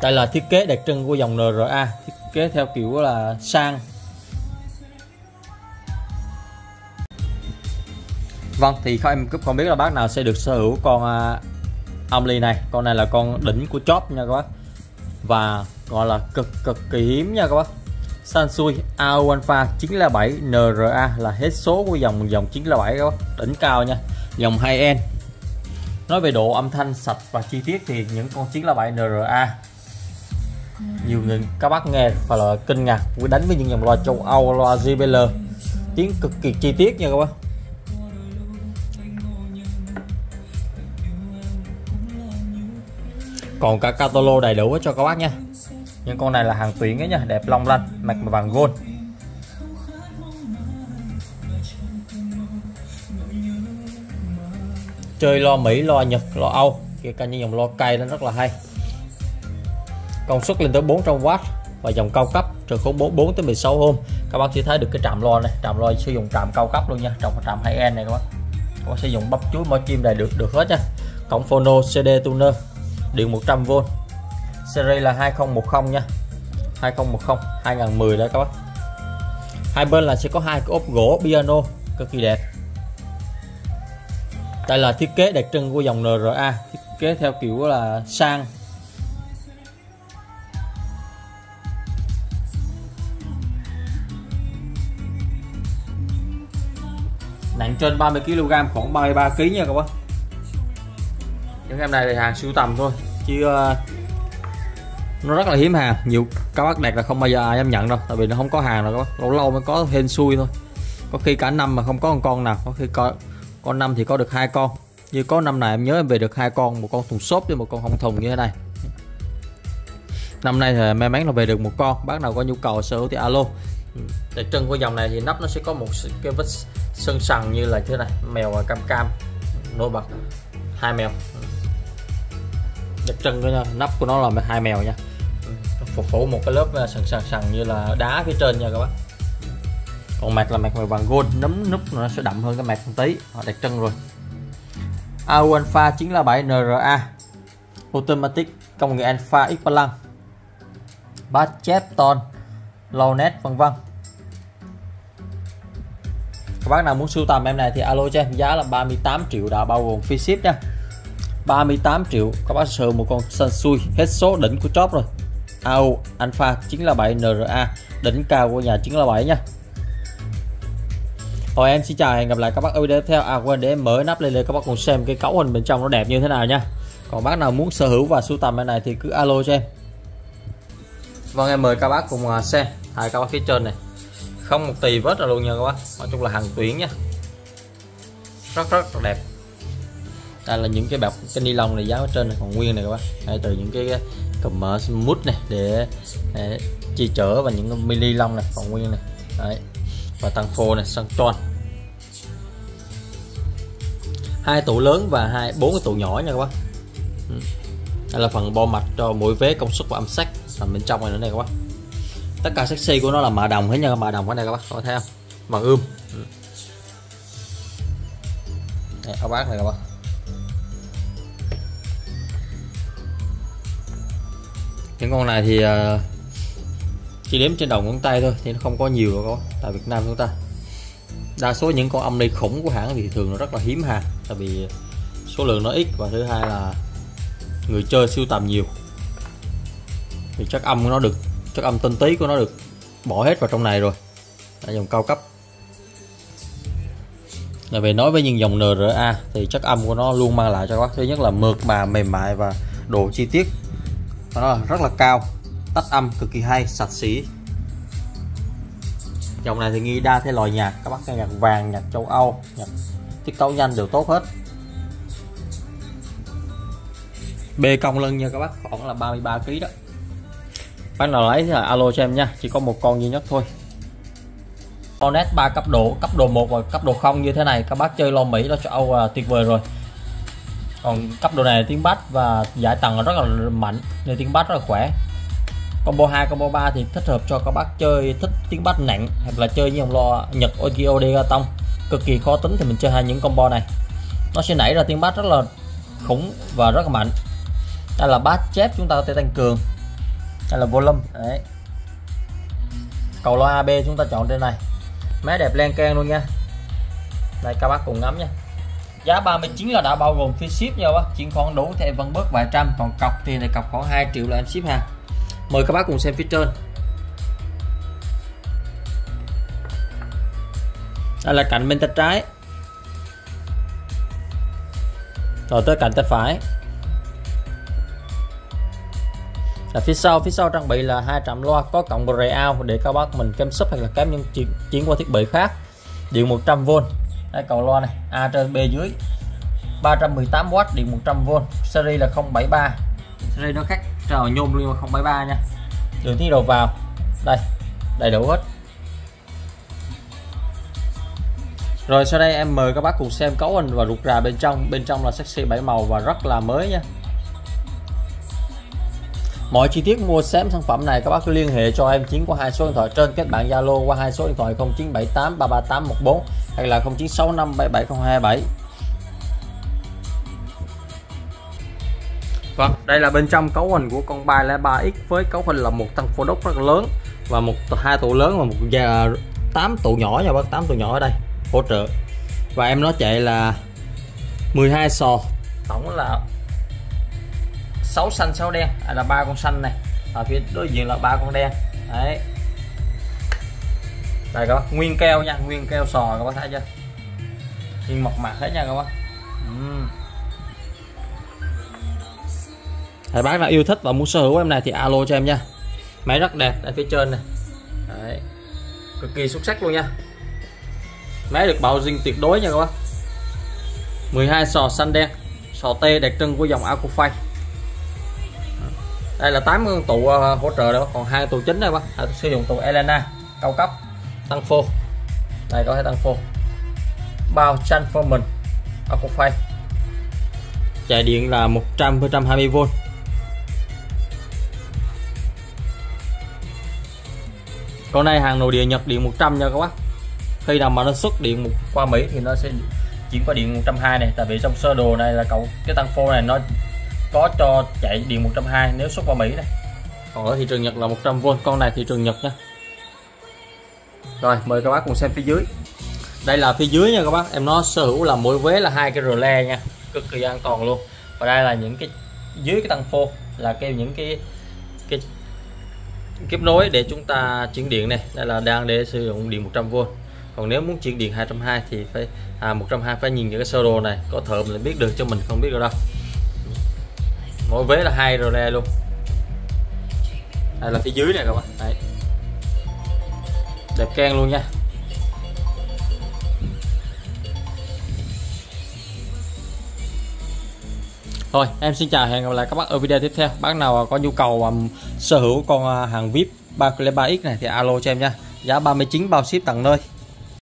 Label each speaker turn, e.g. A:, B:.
A: Đây là thiết kế đặc trưng của dòng NRA, thiết kế theo kiểu là sang. Vâng, thì em không biết là bác nào sẽ được sở hữu con Omni này. Con này là con đỉnh của chóp nha các bác, và gọi là cực kỳ hiếm nha các bác. Sansui AO Alpha 907 NRA là hết số của dòng 907 các bác, đỉnh cao nha, dòng high-end. Nói về độ âm thanh sạch và chi tiết thì những con 907 NRA nhiều người các bác nghe phải là kinh ngạc với đánh với những dòng loa châu Âu, loa JBL, tiếng cực kỳ chi tiết nha các bác. Còn cả catalog đầy đủ cho các bác nha. Nhưng con này là hàng tuyển ấy nha, đẹp long lanh, mặt vàng gold. Chơi loa Mỹ, loa Nhật, loa Âu, kể cả những dòng loa cây nó rất là hay. Công suất lên tới 400W và dòng cao cấp từ khối 4 tới 16 ohm. Các bác chỉ thấy được cái trạm loa này, trạm loa sử dụng trạm cao cấp luôn nha, trong cái trạm high-end này các bác. Các bác sử dụng bắp chuối, mỏ chim này được hết nha. Cổng phono, CD tuner, điện 100V. Series là 2010 nha, 2010 2010 đấy các bác. Hai bên là sẽ có hai cái ốp gỗ piano cực kỳ đẹp. Đây là thiết kế đặc trưng của dòng NRA, thiết kế theo kiểu là sang. Nặng trên 30kg, khoảng 33kg nha các bác. Những em này là hàng sưu tầm thôi, chứ nó rất là hiếm hàng. Nhiều các bác đặt là không bao giờ ai dám nhận đâu, tại vì nó không có hàng đâu các bác, lâu lâu mới có, hên xui thôi. Có khi cả năm mà không có con nào, có khi con năm thì có được 2 con. Như có năm này em nhớ em về được 2 con, một con thùng xốp với một con không thùng như thế này. Năm nay thì may mắn là về được một con. Bác nào có nhu cầu sở hữu thì alo. Đặc trưng của dòng này thì nắp nó sẽ có một cái vết sân sần như là thế này, mèo và cam nổi bật, 2 mèo. Đặc trưng của nắp của nó là 2 mèo nha, phủ một cái lớp sần như là đá phía trên nha các bác. Còn mặt là mặt màu vàng gold, nấm nút nó sẽ đậm hơn cái mặt một tí, đặc trưng rồi. AO Alpha 907 NRA Automatic, công nghệ Alpha X Plan, bass chép ton, low net vân vân. Các bác nào muốn sưu tầm em này thì alo cho em, giá là 38 triệu đã bao gồm phí ship nha. 38 triệu các bác sở hữu một con Sansui hết số đỉnh của chóp rồi. AO Alpha 907 NRA, đỉnh cao của nhà 907 nha. Rồi em xin chào, hẹn gặp lại các bác ở video tiếp theo. Quên để em mở nắp lên để các bác cùng xem cái cấu hình bên trong nó đẹp như thế nào nha. Còn bác nào muốn sở hữu và sưu tầm cái này thì cứ alo cho em. Vâng, em mời các bác cùng xem hai các bác phía trên này, không một tì vết nào luôn nha các bác. Nói chung là hàng tuyển nha, rất là đẹp. Đây là những cái bọc cái ni lông này dán ở trên này còn nguyên này các bác. Đây, từ những cái cùm mút này để chi chở và những cái mini lông này còn nguyên này. Đấy, và tăng phô này, sang tròn, 2 tủ lớn và 4 cái tủ nhỏ nha các bác. Đây là phần bo mạch cho mỗi vế, công suất và âm sắc nằm bên trong này nữa này các bác. Tất cả sexy của nó là mạ đồng hết nha, mạ đồng cái này các bác có thấy không, bằng ươm. Đây, các bác này các bác. Những con này thì chỉ đếm trên đầu ngón tay thôi, thì nó không có nhiều đâu các bác. Tại Việt Nam chúng ta đa số những con Omni khủng của hãng thì thường nó rất là hiếm hàng, tại vì số lượng nó ít, và thứ hai là người chơi sưu tầm nhiều thì chất âm của nó được, chất âm tinh tí của nó được bỏ hết vào trong này rồi. Là dòng cao cấp. Là về nói với những dòng NRA thì chất âm của nó luôn mang lại cho các bác thứ nhất là mượt mà, mềm mại và độ chi tiết nó rất là cao, tách âm cực kỳ hay, sạch sẽ. Dòng này thì nghi đa thể loại nhạc, các bác nghe nhạc vàng, nhạc châu Âu, nhạc tiết tấu nhanh đều tốt hết. Bê cong lưng nha các bác, khoảng là 33kg đó. Bác nào lấy thì là alo cho em nha, chỉ có một con duy nhất thôi. Cornet 3 cấp độ 1 và cấp độ 0 như thế này, các bác chơi lo Mỹ, lo châu Âu là tuyệt vời rồi. Còn cấp độ này tiếng bass và giải tầng rất là mạnh nên tiếng bass rất là khỏe. Combo 2, combo 3 thì thích hợp cho các bác chơi thích tiếng bass nặng, hoặc là chơi như dòng loa Nhật Ogio Degaton cực kỳ khó tính thì mình chơi hai những combo này, nó sẽ nảy ra tiếng bass rất là khủng và rất là mạnh. Đây là bass chép, chúng ta có thể tăng cường Đây là volume đấy. Cầu loa AB chúng ta chọn trên này, máy đẹp len keng luôn nha. Đây các bác cùng ngắm nha. Giá 39 là đã bao gồm phí ship nha bác, chuyển khoản đủ thì em vẫn bớt vài trăm, còn cọc thì này cọc khoảng 2 triệu là em ship hàng. Mời các bác cùng xem phía trên. Đây là cạnh bên tay trái, rồi tới cạnh tay phải. Là phía sau trang bị là 2 trạm loa có cộng Bluetooth để các bác mình kém sub hay là kém những chuyển qua thiết bị khác. Điện 100V. Đây cầu loa này, A trên B dưới. 318W, điện 100V. Series là 073. Series nó khác trào nhôm luôn, 073 nha. Đường tiết đầu vào. Đây, đầy đủ hết. Rồi sau đây em mời các bác cùng xem cấu hình và ruột rà bên trong. Bên trong là sexy 7 màu và rất là mới nha. Mọi chi tiết mua sắm sản phẩm này các bác cứ liên hệ cho em Chiến qua 2 số điện thoại trên, kết bạn Zalo qua 2 số điện thoại 0978 33814 hay là 0965 77027. Vâng, đây là bên trong cấu hình của con 303X với cấu hình là một tăng phổ đốc rất lớn và hai tụ lớn và một 8 tụ nhỏ nha bác, 8 tụ nhỏ ở đây hỗ trợ. Và em nó chạy là 12 sò, tổng là 6 xanh 6 đen, là 3 con xanh này, ở phía đối diện là 3 con đen. Đấy. Đây các bác, nguyên keo nha, nguyên keo sò các bác thấy chưa? Nguyên mộc mạc hết nha các bác. Thầy bác nào yêu thích và muốn sở hữu em này thì alo cho em nha. Máy rất đẹp ở phía trên này. Đấy. Cực kỳ xuất sắc luôn nha. Máy được bảo zin tuyệt đối nha các bác. 12 sò xanh đen, sò T đặc trưng của dòng Aquafy. Đây là 8 con tụ hỗ trợ đó, còn 2 tụ chính đây bác. Sử dụng tụ Elena cao cấp, tăng phô. Đây có thể tăng phô. Bao transformer Aquafy. Chạy điện là 120V. Con này hàng nội địa Nhật điện 100 nha các bác. Khi nào mà nó xuất điện qua Mỹ thì nó sẽ chuyển qua điện 120 này, tại vì trong sơ đồ này là cái tăng phô này nó có cho chạy điện 120 nếu xuất qua Mỹ này. Còn ở thị trường Nhật là 100V, con này thị trường Nhật nha. Rồi mời các bác cùng xem phía dưới. Đây là phía dưới nha các bác, em nó sở hữu là mỗi vế là 2 cái rle nha, cực kỳ an toàn luôn. Và đây là những cái dưới cái tăng phô là những cái kết nối để chúng ta chuyển điện này. Đây là đang để sử dụng điện 100V. Còn nếu muốn chuyển điện 220 thì phải 120 phải nhìn những cái sơ đồ này, có thợ mình biết được chứ mình không biết được đâu. Mỗi vế là 2 rle luôn. Đây là phía dưới này các bạn. Đấy. Đẹp keng luôn nha. Thôi em xin chào, hẹn gặp lại các bác ở video tiếp theo. Bác nào có nhu cầu sở hữu con hàng VIP 303X này thì alo cho em nha. Giá 39 bao ship tận nơi.